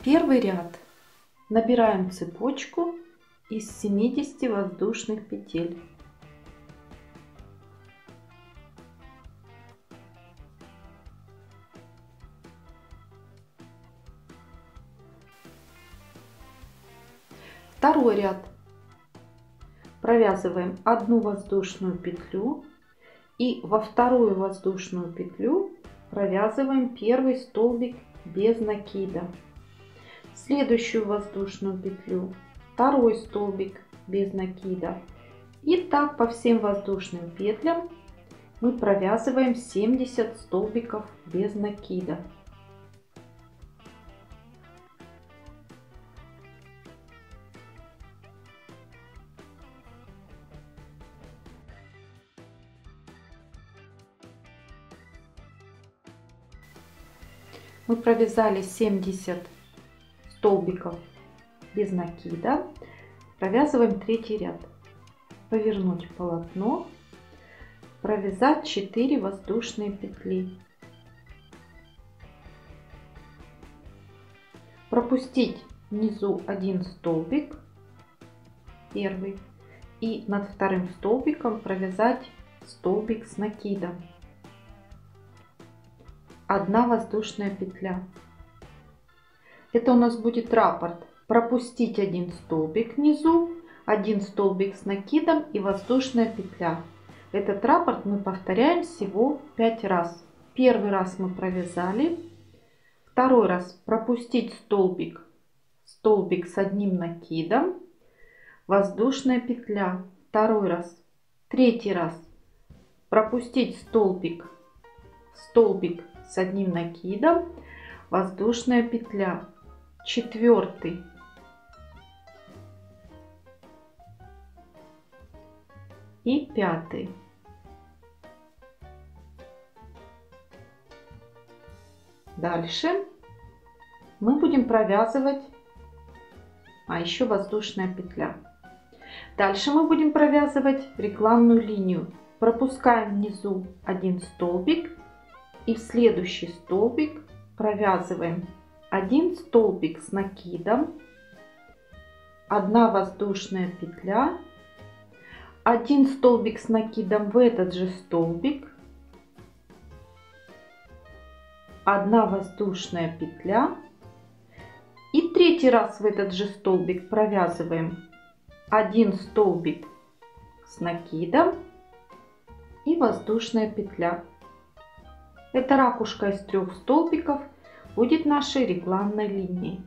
Первый ряд. Набираем цепочку из 70 воздушных петель. Второй ряд. Провязываем одну воздушную петлю и во вторую воздушную петлю провязываем первый столбик без накида. Следующую воздушную петлю второй столбик без накида. И так по всем воздушным петлям мы провязываем 70 столбиков без накида. Мы провязали 70 столбиков без накида. Провязываем третий ряд. Повернуть полотно, провязать 4 воздушные петли, пропустить внизу один столбик, первый, и над вторым столбиком провязать столбик с накидом. Одна воздушная петля. Это у нас будет раппорт. Пропустить один столбик внизу, один столбик с накидом и воздушная петля. Этот раппорт мы повторяем всего 5 раз. Первый раз мы провязали, второй раз пропустить столбик, столбик с одним накидом, воздушная петля, второй раз, третий раз пропустить столбик, столбик с одним накидом, воздушная петля, четвертый, и пятый. Дальше мы будем провязывать, еще воздушная петля. Дальше мы будем провязывать регланную линию. Пропускаем внизу один столбик и в следующий столбик провязываем один столбик с накидом, одна воздушная петля, один столбик с накидом в этот же столбик, одна воздушная петля и третий раз в этот же столбик провязываем один столбик с накидом и воздушная петля. Эта ракушка из 3 столбиков будет нашей регланной линией.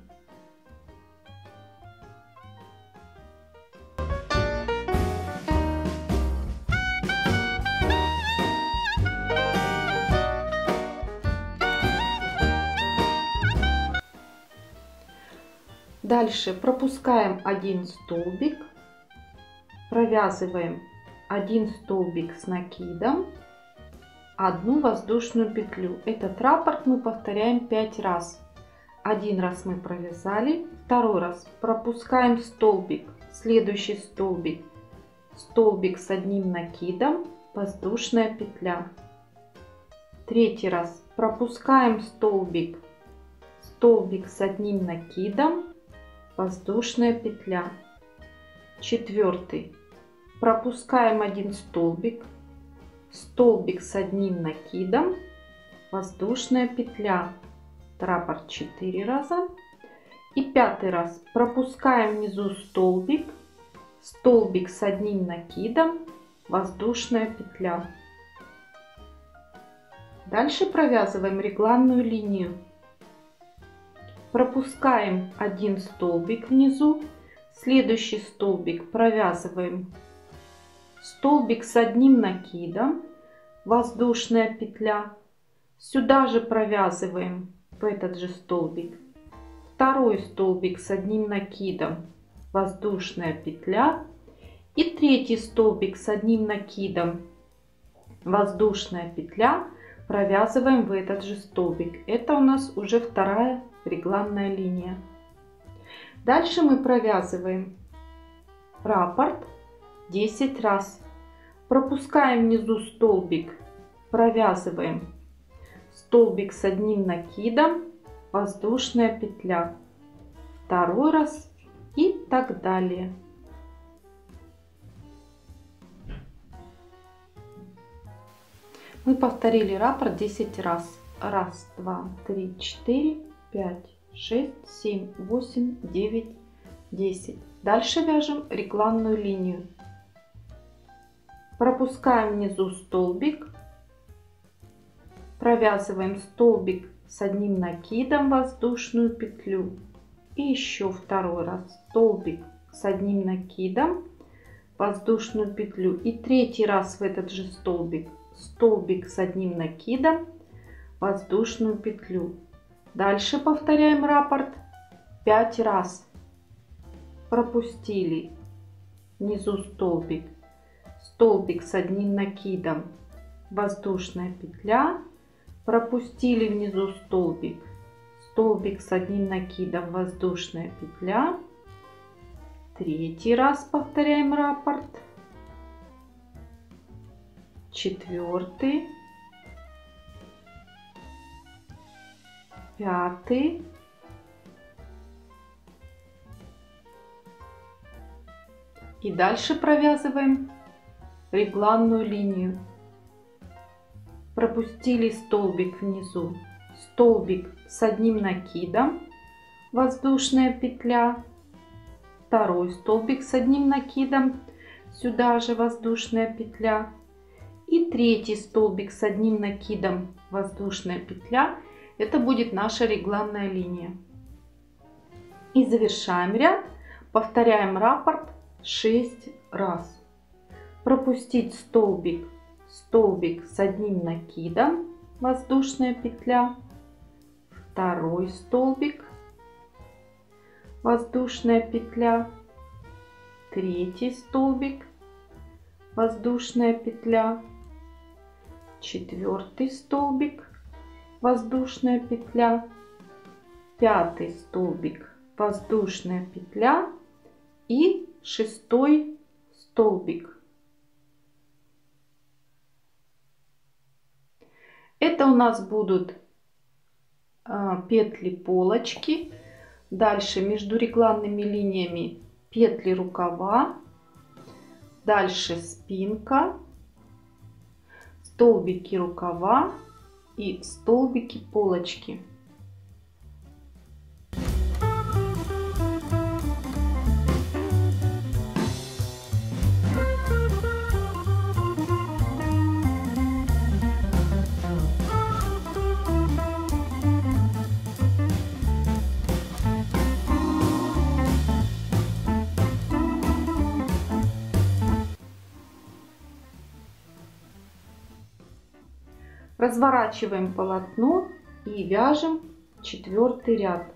Дальше пропускаем один столбик, провязываем один столбик с накидом, одну воздушную петлю. Этот раппорт мы повторяем 5 раз. Один раз мы провязали, второй раз пропускаем столбик, следующий столбик, столбик с одним накидом, воздушная петля. Третий раз пропускаем столбик, столбик с одним накидом, воздушная петля. Четвертый. Пропускаем один столбик, столбик с одним накидом, воздушная петля. Раппорт 4 раза. И пятый раз. Пропускаем внизу столбик, столбик с одним накидом, воздушная петля. Дальше провязываем регланную линию. Пропускаем один столбик внизу, следующий столбик провязываем столбик с одним накидом, воздушная петля. Сюда же провязываем в этот же столбик второй столбик с одним накидом, воздушная петля. И третий столбик с одним накидом, воздушная петля, провязываем в этот же столбик. Это у нас уже вторая регланная линия. Дальше мы провязываем раппорт 10 раз. Пропускаем внизу столбик, провязываем столбик с одним накидом, воздушная петля. второй раз и так далее. Мы повторили раппорт 10 раз. 1, 2, 3, 4, 5, 6, 7, 8, 9, 10. Дальше вяжем регланную линию. Пропускаем внизу столбик. Провязываем столбик с одним накидом, воздушную петлю. И еще второй раз столбик с одним накидом, воздушную петлю. И третий раз в этот же столбик. Столбик с одним накидом, воздушную петлю. Дальше повторяем раппорт 5 раз. Пропустили внизу столбик, столбик с одним накидом, воздушная петля. Пропустили внизу столбик, столбик с одним накидом, воздушная петля. Третий раз повторяем раппорт. Четвертый, пятый, и дальше провязываем регланную линию. Пропустили столбик внизу, столбик с одним накидом, воздушная петля, второй столбик с одним накидом, сюда же воздушная петля. И третий столбик с одним накидом, воздушная петля. Это будет наша регланная линия. И завершаем ряд. Повторяем раппорт 6 раз. Пропустить столбик, столбик с одним накидом, воздушная петля. Второй столбик, воздушная петля. Третий столбик, воздушная петля. Четвертый столбик, воздушная петля, пятый столбик, воздушная петля и шестой столбик. Это у нас будут петли полочки. Дальше между регланными линиями петли рукава. Дальше спинка, столбики рукава и столбики полочки. Разворачиваем полотно и вяжем 4-й ряд.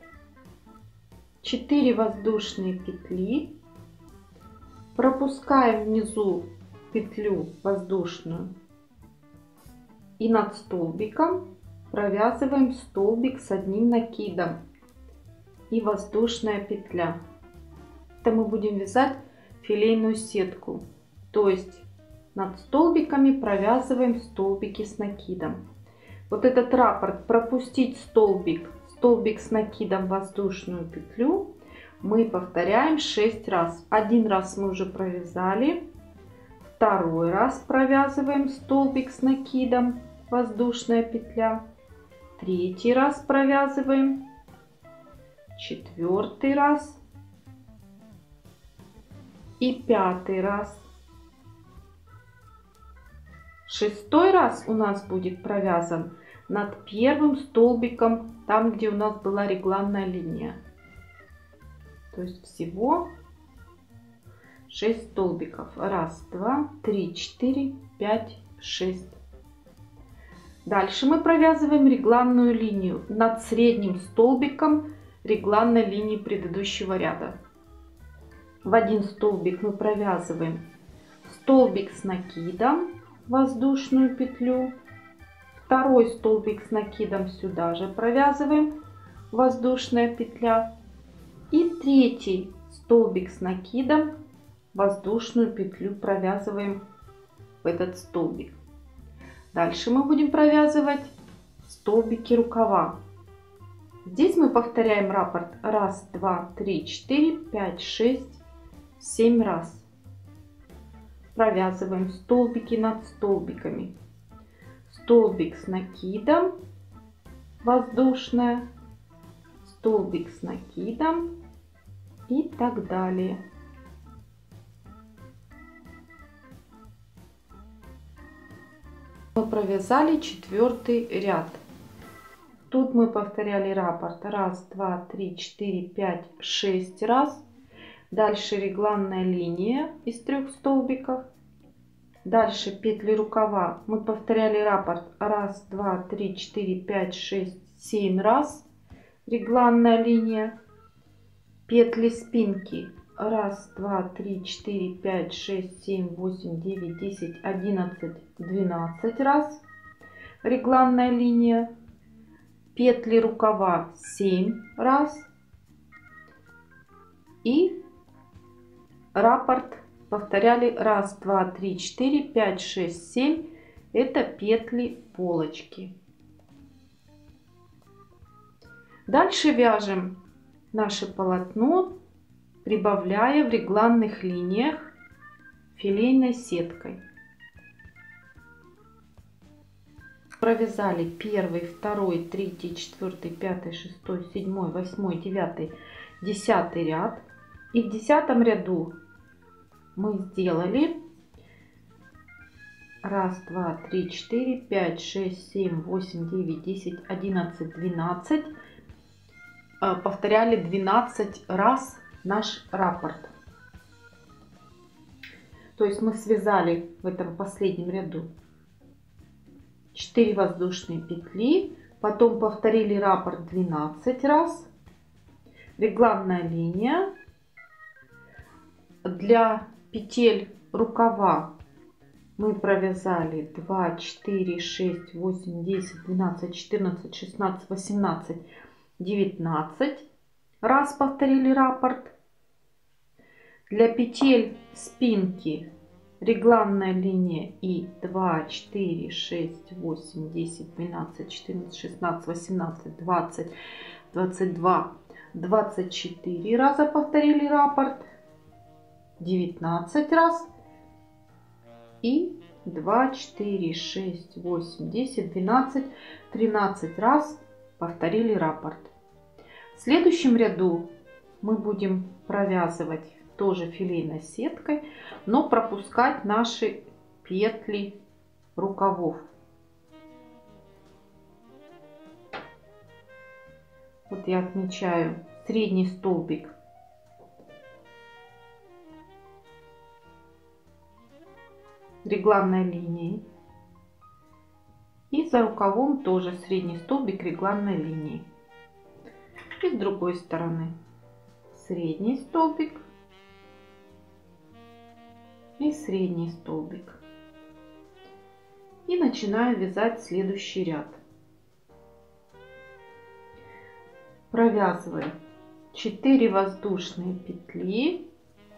4 воздушные петли. Пропускаем внизу петлю воздушную и над столбиком провязываем столбик с одним накидом и воздушная петля. Это мы будем вязать филейную сетку, то есть над столбиками провязываем столбики с накидом. Вот этот раппорт пропустить столбик, столбик с накидом, воздушную петлю мы повторяем 6 раз. Один раз мы уже провязали, второй раз провязываем столбик с накидом, воздушная петля, третий раз провязываем, четвертый раз и пятый раз. Шестой раз у нас будет провязан над первым столбиком, там где у нас была регланная линия. То есть всего 6 столбиков. 1, 2, 3, 4, 5, 6. Дальше мы провязываем регланную линию над средним столбиком регланной линии предыдущего ряда. В один столбик мы провязываем столбик с накидом, воздушную петлю, второй столбик с накидом сюда же провязываем, воздушная петля, и третий столбик с накидом, воздушную петлю провязываем в этот столбик. Дальше мы будем провязывать столбики рукава. Здесь мы повторяем раппорт 1, 2, 3, 4, 5, 6, 7 раз. Провязываем столбики над столбиками. Столбик с накидом, воздушная, столбик с накидом и так далее. Мы провязали 4-й ряд. Тут мы повторяли раппорт 1, 2, 3, 4, 5, 6 раз. Дальше регланная линия из 3 столбиков. Дальше петли рукава. Мы повторяли раппорт 1, 2, 3, 4, 5, 6, 7 раз. Регланная линия. Петли спинки. 1, 2, 3, 4, 5, 6, 7, 8, 9, 10, 11, 12 раз. Регланная линия. Петли рукава 7 раз. И раппорт повторяли 1, 2, 3, 4, 5, 6, 7. Это петли полочки. Дальше вяжем наше полотно, прибавляя в регланных линиях филейной сеткой. Провязали 1, 2, 3, 4, 5, 6, 7, 8, 9, 10 ряд. И в 10 ряду мы сделали 1, 2, 3, 4, 5, 6, 7, 8, 9, 10, 11, 12. Повторяли 12 раз наш раппорт. То есть мы связали в этом последнем ряду 4 воздушные петли, потом повторили раппорт 12 раз, регланная линия. Для петель рукава мы провязали 2, 4, 6, 8, 10, 12, 14, 16, 18, 19 раз повторили раппорт. Для петель спинки регланная линия и 2, 4, 6, 8, 10, 12, 14, 16, 18, 20, 22, 24 раза повторили раппорт. 19 раз. И 2, 4, 6, 8, 10, 12, 13 раз повторили раппорт. В следующем ряду мы будем провязывать тоже филейной сеткой, но пропускать наши петли рукавов. Вот я отмечаю средний столбик регланной линией. И за рукавом тоже средний столбик регланной линии. И с другой стороны средний столбик и средний столбик. И начинаю вязать следующий ряд. Провязываем 4 воздушные петли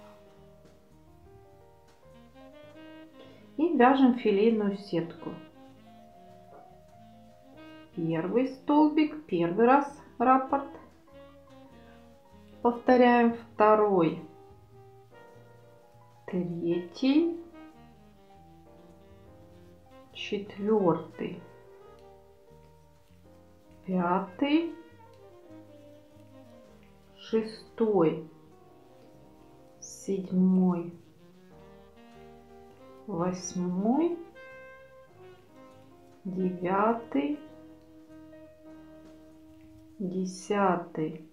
и вяжем филейную сетку. Первый столбик, первый раз раппорт. Повторяем второй, третий, четвертый, пятый, шестой, седьмой, восьмой, девятый, 10,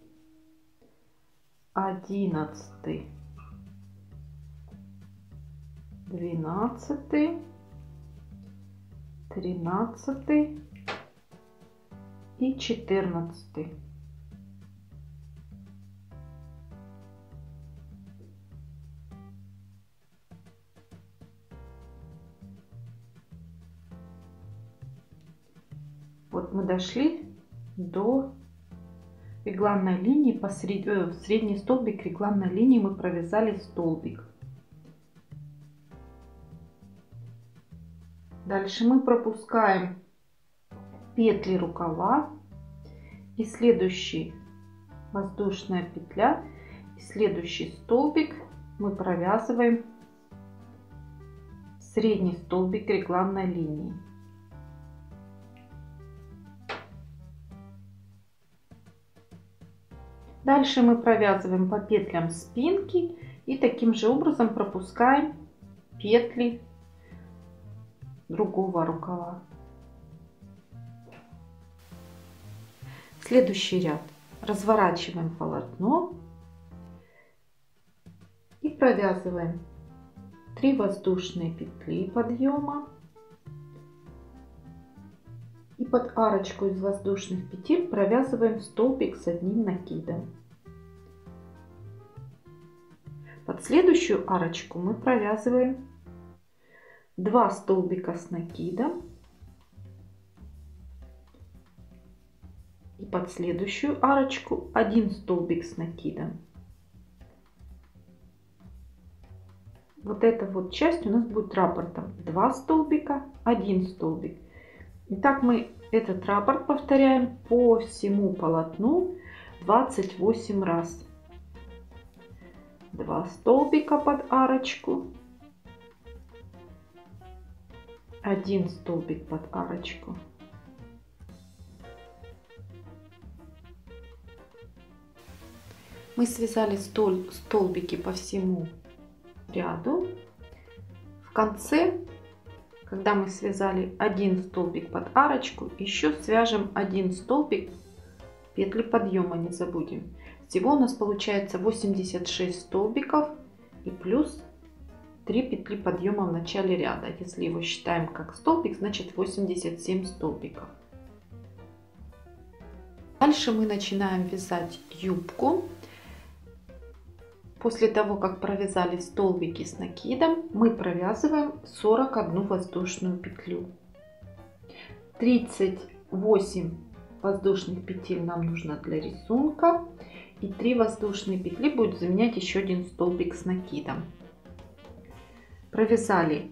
11, 12, 13 и 14. Вот мы дошли до регланной линии, в средний столбик регланной линии мы провязали столбик. Дальше мы пропускаем петли рукава И следующий воздушная петля, и следующий столбик мы провязываем в средний столбик регланной линии. Дальше мы провязываем по петлям спинки и таким же образом пропускаем петли другого рукава. Следующий ряд разворачиваем полотно и провязываем 3 воздушные петли подъема, и под арочку из воздушных петель провязываем столбик с одним накидом. Под следующую арочку мы провязываем 2 столбика с накидом, и под следующую арочку 1 столбик с накидом. Вот эта вот часть у нас будет раппортом: 2 столбика, 1 столбик. Итак, мы этот раппорт повторяем по всему полотну 28 раз. 2 столбика под арочку, 1 столбик под арочку, мы связали столбики по всему ряду. В конце, когда мы связали 1 столбик под арочку, еще свяжем 1 столбик петли подъема, не забудем. Всего у нас получается 86 столбиков и плюс 3 петли подъема в начале ряда. Если его считаем как столбик, значит 87 столбиков. Дальше мы начинаем вязать юбку. После того, как провязали столбики с накидом, мы провязываем 41 воздушную петлю. 38 воздушных петель нам нужно для рисунка, и 3 воздушные петли будет заменять еще 1 столбик с накидом. Провязали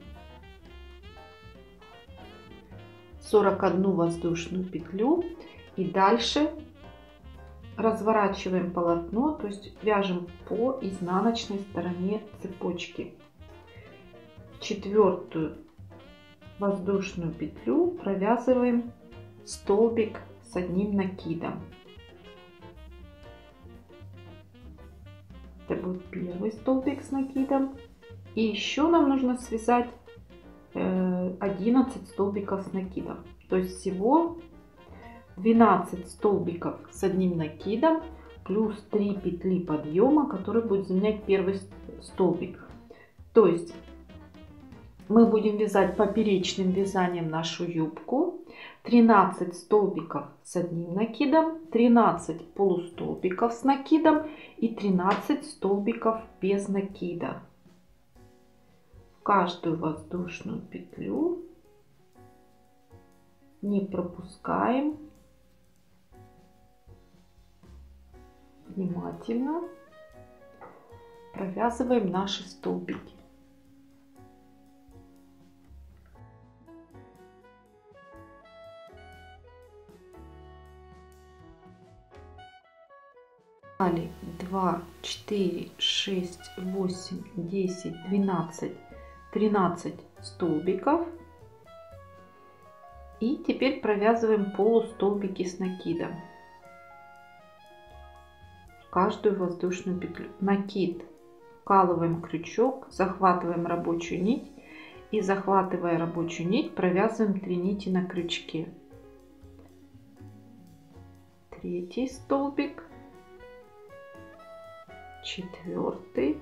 41 воздушную петлю, и дальше разворачиваем полотно, то есть вяжем по изнаночной стороне цепочки. 4-ю воздушную петлю провязываем столбик с одним накидом. Это будет первый столбик с накидом. И еще нам нужно связать 11 столбиков с накидом. То есть всего 12 столбиков с одним накидом плюс 3 петли подъема, которые будут заменять первый столбик. То есть мы будем вязать поперечным вязанием нашу юбку. 13 столбиков с одним накидом, 13 полустолбиков с накидом и 13 столбиков без накида. В каждую воздушную петлю не пропускаем. Внимательно провязываем наши столбики. Далее 2, 4, 6, 8, 10, 12, 13 столбиков. И теперь провязываем полустолбики с накидом. Каждую воздушную петлю. Накид, вкалываем крючок, захватываем рабочую нить и, захватывая рабочую нить, провязываем 3 нити на крючке. 3 столбик, 4,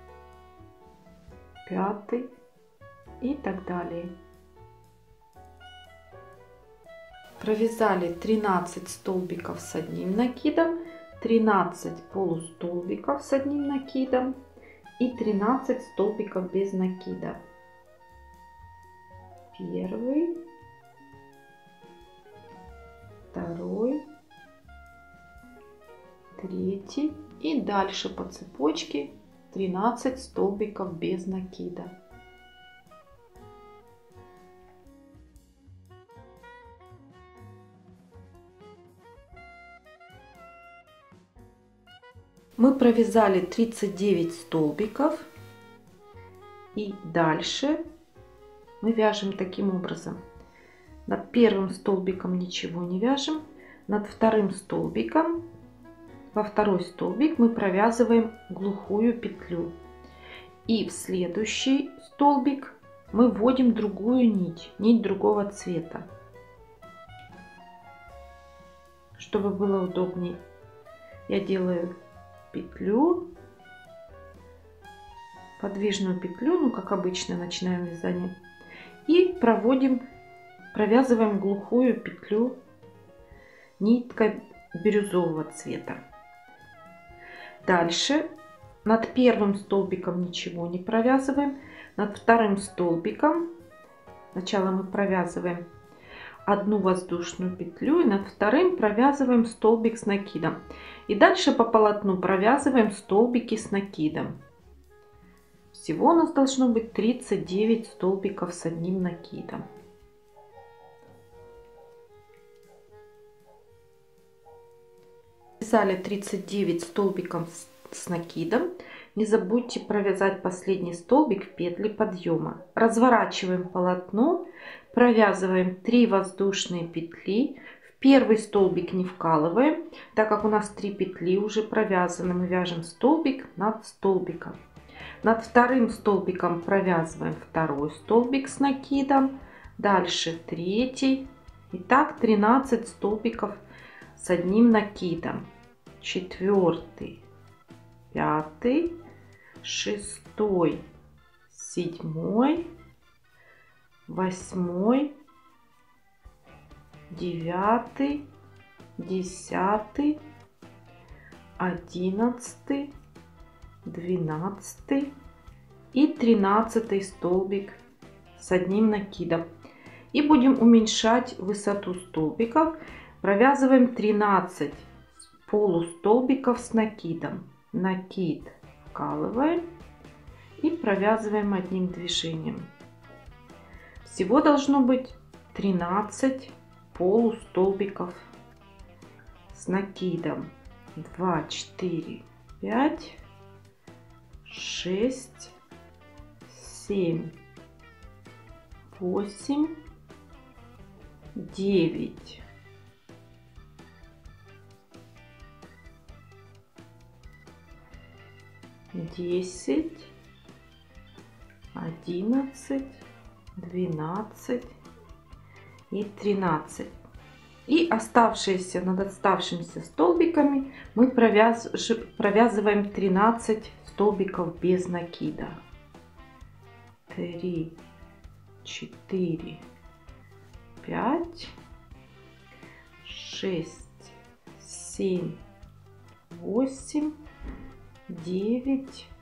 5 и так далее. Провязали 13 столбиков с одним накидом, 13 полустолбиков с одним накидом и 13 столбиков без накида. Первый, второй, третий и дальше по цепочке 13 столбиков без накида. Мы провязали 39 столбиков. И дальше мы вяжем таким образом. Над первым столбиком ничего не вяжем. Над вторым столбиком, во второй столбик мы провязываем глухую петлю. И в следующий столбик мы вводим другую нить, нить другого цвета, чтобы было удобнее. Я делаю петлю, подвижную петлю, ну как обычно начинаем вязание, и провязываем глухую петлю ниткой бирюзового цвета. Дальше над первым столбиком ничего не провязываем. Над вторым столбиком сначала мы провязываем одну воздушную петлю, и над вторым провязываем столбик с накидом. И дальше по полотну провязываем столбики с накидом. Всего у нас должно быть 39 столбиков с одним накидом. Связали 39 столбиков с накидом. Не забудьте провязать последний столбик в петли подъема. Разворачиваем полотно, провязываем 3 воздушные петли. В первый столбик не вкалываем, так как у нас 3 петли уже провязаны. Мы вяжем столбик над столбиком. Над вторым столбиком провязываем второй столбик с накидом. Дальше третий. Итак, 13 столбиков с одним накидом. 4, 5, 6, 7, 8, 9, 10, 11, 12 и 13 столбик с одним накидом. И будем уменьшать высоту столбиков. Провязываем 13 полустолбиков с накидом. Накид вкалываем и провязываем одним движением. Всего должно быть 13 полустолбиков с накидом. 2, 4, 5, 6, 7, 8, 9, 10, 11, 12 и 13. И оставшиеся над оставшимися столбиками мы провязываем 13 столбиков без накида. 3, 4, 5, 6, 7, 8, 9,